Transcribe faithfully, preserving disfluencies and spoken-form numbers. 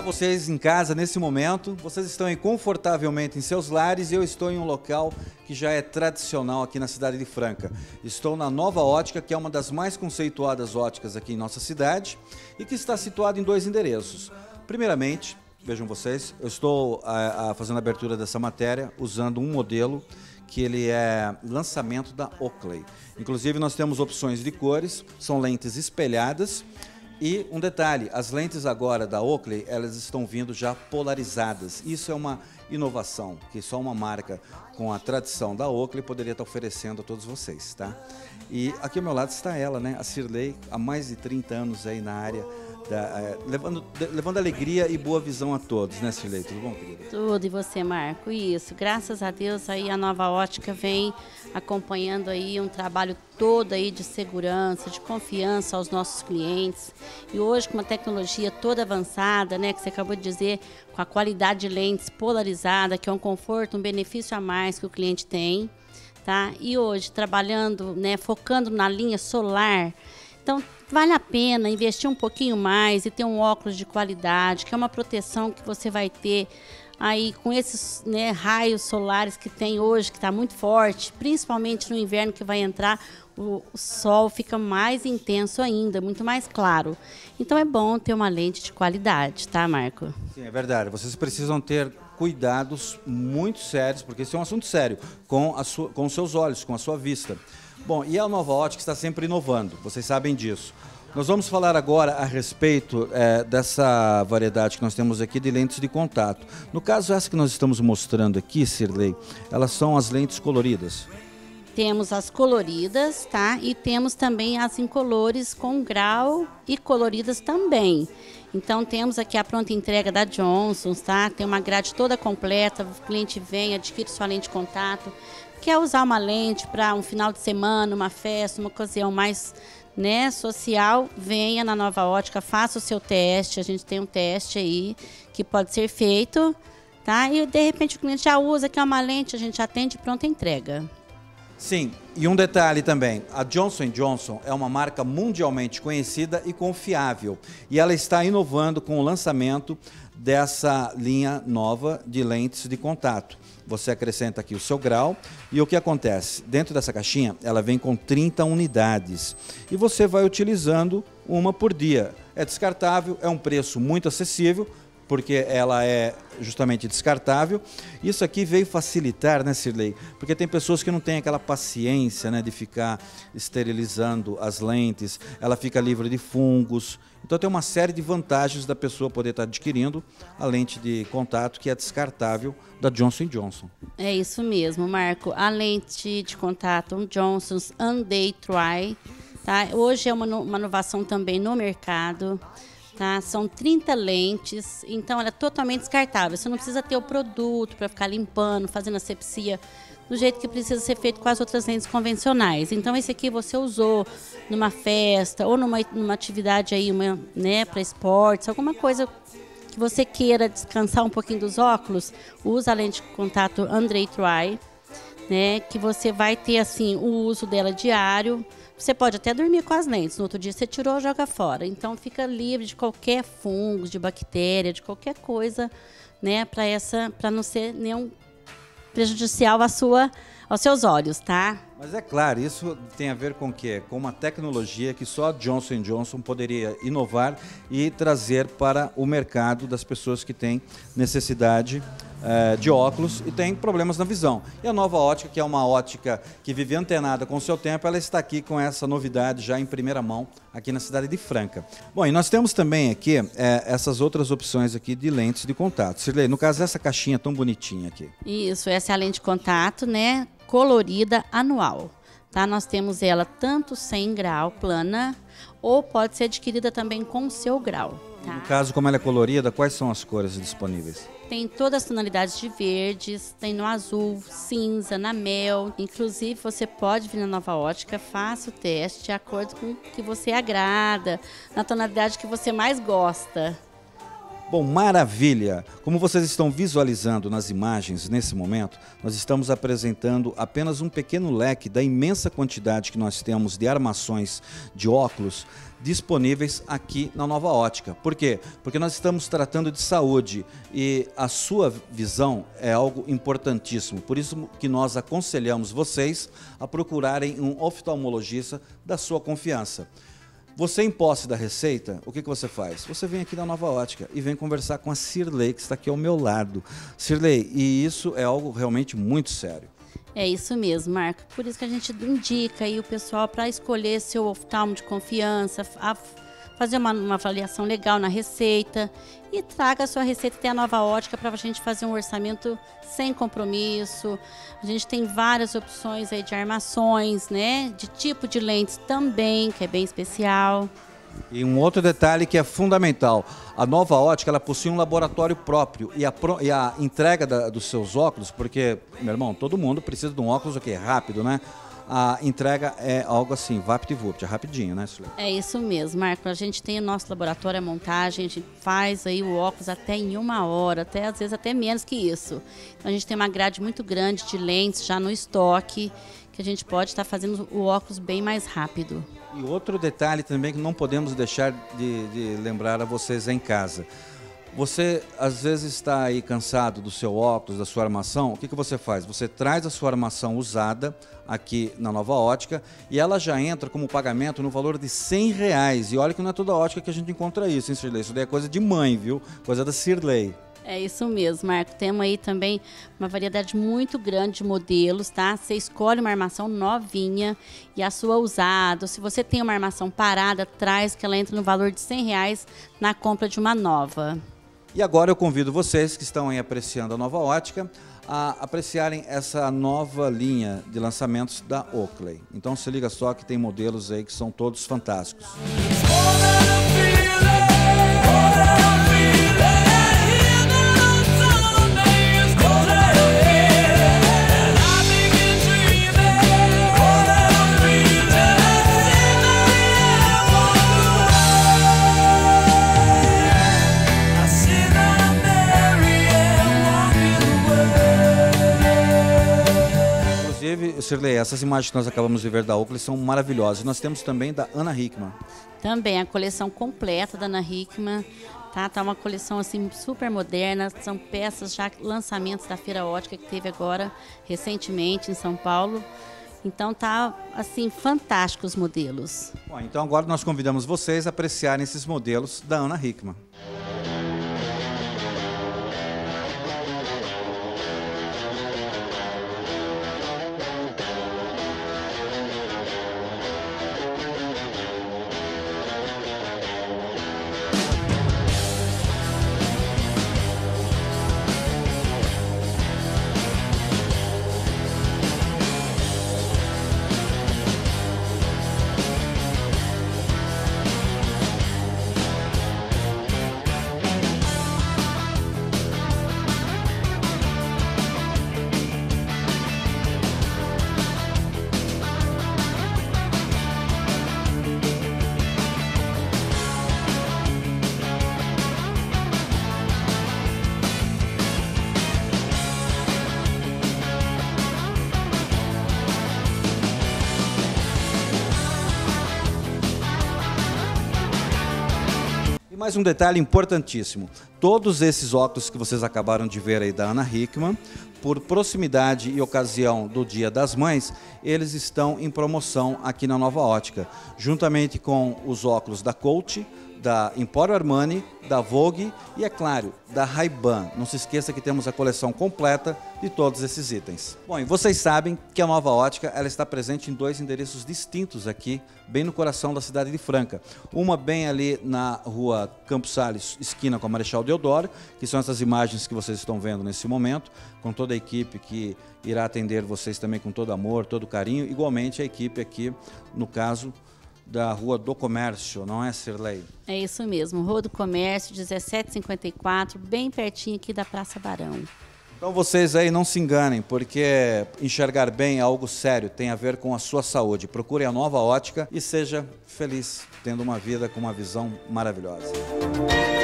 vocês em casa nesse momento. Vocês estão aí confortavelmente em seus lares e eu estou em um local que já é tradicional aqui na cidade de Franca. Estou na Nova Ótica, que é uma das mais conceituadas óticas aqui em nossa cidade e que está situada em dois endereços. Primeiramente, vejam vocês, eu estou a, a, fazendo a abertura dessa matéria usando um modelo que ele é lançamento da Oakley. Inclusive nós temos opções de cores, são lentes espelhadas. E um detalhe, as lentes agora da Oakley, elas estão vindo já polarizadas. Isso é uma inovação que só uma marca com a tradição da Oakley poderia estar oferecendo a todos vocês, tá? E aqui ao meu lado está ela, né? A Cirlei, há mais de trinta anos aí na área, da, é, levando, de, levando alegria e boa visão a todos, né, Cirlei? Tudo bom, querida? Tudo, e você, Marco? Isso, graças a Deus aí a Nova Ótica vem acompanhando aí um trabalho todo aí de segurança, de confiança aos nossos clientes. E hoje com uma tecnologia toda avançada, né, que você acabou de dizer, com a qualidade de lentes polarizada, que é um conforto, um benefício a mais que o cliente tem, tá? E hoje trabalhando, né, focando na linha solar. Então, vale a pena investir um pouquinho mais e ter um óculos de qualidade, que é uma proteção que você vai ter aí com esses, né, raios solares que tem hoje, que está muito forte, principalmente no inverno que vai entrar, o, o sol fica mais intenso ainda, muito mais claro. Então é bom ter uma lente de qualidade, tá, Marco? Sim, é verdade. Vocês precisam ter cuidados muito sérios, porque esse é um assunto sério, com, a sua, com os seus olhos, com a sua vista. Bom, e a Nova Ótica está sempre inovando, vocês sabem disso. Nós vamos falar agora a respeito é, dessa variedade que nós temos aqui de lentes de contato. No caso, essa que nós estamos mostrando aqui, Cirlei, elas são as lentes coloridas. Temos as coloridas, tá? E temos também as incolores com grau e coloridas também. Então temos aqui a pronta entrega da Johnson, tá? Tem uma grade toda completa, o cliente vem, adquire sua lente de contato. Quer usar uma lente para um final de semana, uma festa, uma ocasião mais, né, social, venha na Nova Ótica, faça o seu teste. A gente tem um teste aí que pode ser feito, tá? E de repente o cliente já usa, quer uma lente, a gente atende pronta entrega. Sim, e um detalhe também, a Johnson and Johnson é uma marca mundialmente conhecida e confiável, e ela está inovando com o lançamento dessa linha nova de lentes de contato. Você acrescenta aqui o seu grau e o que acontece? Dentro dessa caixinha, ela vem com trinta unidades e você vai utilizando uma por dia. É descartável, é um preço muito acessível, porque ela é justamente descartável. Isso aqui veio facilitar, né, Cirlei? Porque tem pessoas que não têm aquela paciência, né, de ficar esterilizando as lentes, ela fica livre de fungos. Então tem uma série de vantagens da pessoa poder estar adquirindo a lente de contato que é descartável da Johnson and Johnson. É isso mesmo, Marco. A lente de contato Johnson's Unday Try, tá? Hoje é uma, uma inovação também no mercado. Tá? São trinta lentes, então ela é totalmente descartável. Você não precisa ter o produto para ficar limpando, fazendo asepsia do jeito que precisa ser feito com as outras lentes convencionais. Então esse aqui você usou numa festa ou numa, numa atividade aí, uma, né, para esportes, alguma coisa que você queira descansar um pouquinho dos óculos, usa a lente de contato Unday Try, né, que você vai ter assim o uso dela diário. Você pode até dormir com as lentes, no outro dia você tirou ou joga fora. Então fica livre de qualquer fungo, de bactéria, de qualquer coisa, né, para essa, para não ser nenhum prejudicial à sua, aos seus olhos, tá? Mas é claro, isso tem a ver com o quê? Com uma tecnologia que só a Johnson and Johnson poderia inovar e trazer para o mercado das pessoas que têm necessidade eh, de óculos e têm problemas na visão. E a Nova Ótica, que é uma ótica que vive antenada com o seu tempo, ela está aqui com essa novidade já em primeira mão aqui na cidade de Franca. Bom, e nós temos também aqui eh, essas outras opções aqui de lentes de contato. Cirlei, no caso, essa caixinha tão bonitinha aqui. Isso, essa é a lente de contato, né? Colorida anual, tá? Nós temos ela tanto sem grau, plana, ou pode ser adquirida também com o seu grau, tá? No caso, como ela é colorida, quais são as cores disponíveis? Tem todas as tonalidades de verdes, tem no azul, cinza, na mel. Inclusive, você pode vir na Nova Ótica, faça o teste de acordo com o que você agrada, na tonalidade que você mais gosta. Bom, maravilha! Como vocês estão visualizando nas imagens nesse momento, nós estamos apresentando apenas um pequeno leque da imensa quantidade que nós temos de armações de óculos disponíveis aqui na Nova Ótica. Por quê? Porque nós estamos tratando de saúde e a sua visão é algo importantíssimo. Por isso que nós aconselhamos vocês a procurarem um oftalmologista da sua confiança. Você em posse da receita, o que, que você faz? Você vem aqui na Nova Ótica e vem conversar com a Cirlei, que está aqui ao meu lado. Cirlei, e isso é algo realmente muito sério. É isso mesmo, Marco. Por isso que a gente indica aí o pessoal para escolher seu oftalmo de confiança, a fazer uma, uma avaliação legal na receita e traga a sua receita até a Nova Ótica para a gente fazer um orçamento sem compromisso. A gente tem várias opções aí de armações, né? De tipo de lentes também, que é bem especial. E um outro detalhe que é fundamental, a Nova Ótica ela possui um laboratório próprio e a, pro, e a entrega da, dos seus óculos, porque, meu irmão, todo mundo precisa de um óculos o quê? Rápido, né? A entrega é algo assim, vapt-vupt, é rapidinho, né, Cirlei? É isso mesmo, Marco. A gente tem o nosso laboratório, a montagem, a gente faz aí o óculos até em uma hora, até às vezes até menos que isso. Então a gente tem uma grade muito grande de lentes já no estoque, que a gente pode estar fazendo o óculos bem mais rápido. E outro detalhe também que não podemos deixar de, de lembrar a vocês em casa. Você às vezes está aí cansado do seu óculos, da sua armação, o que, que você faz? Você traz a sua armação usada aqui na Nova Ótica e ela já entra como pagamento no valor de cem reais. E olha que não é toda ótica que a gente encontra isso, hein, Cirlei? Isso daí é coisa de mãe, viu? Coisa da Cirlei. É isso mesmo, Marco. Temos aí também uma variedade muito grande de modelos, tá? Você escolhe uma armação novinha e a sua usada. Se você tem uma armação parada, traz que ela entra no valor de cem reais na compra de uma nova. E agora eu convido vocês que estão aí apreciando a Nova Ótica a apreciarem essa nova linha de lançamentos da Oakley. Então se liga só que tem modelos aí que são todos fantásticos. Cirlei, essas imagens que nós acabamos de ver da Oakley são maravilhosas. Nós temos também da Ana Hickman. Também a coleção completa da Ana Hickman, tá? Tá uma coleção assim super moderna, são peças já lançamentos da Feira Ótica que teve agora recentemente em São Paulo. Então tá assim fantástico os modelos. Bom, então agora nós convidamos vocês a apreciarem esses modelos da Ana Hickman. Mais um detalhe importantíssimo, todos esses óculos que vocês acabaram de ver aí da Ana Hickman, por proximidade e ocasião do Dia das Mães, eles estão em promoção aqui na Nova Ótica, juntamente com os óculos da Coach, da Emporio Armani, da Vogue e, é claro, da Ray-Ban. Não se esqueça que temos a coleção completa de todos esses itens. Bom, e vocês sabem que a Nova Ótica ela está presente em dois endereços distintos aqui, bem no coração da cidade de Franca. Uma bem ali na rua Campos Sales, esquina com a Marechal Deodoro, que são essas imagens que vocês estão vendo nesse momento, com toda a equipe que irá atender vocês também com todo amor, todo carinho, igualmente a equipe aqui, no caso, da Rua do Comércio, não é, Cirlei? É isso mesmo, Rua do Comércio, dezessete cinquenta e quatro, bem pertinho aqui da Praça Barão. Então vocês aí não se enganem, porque enxergar bem é algo sério, tem a ver com a sua saúde. Procure a Nova Ótica e seja feliz, tendo uma vida com uma visão maravilhosa.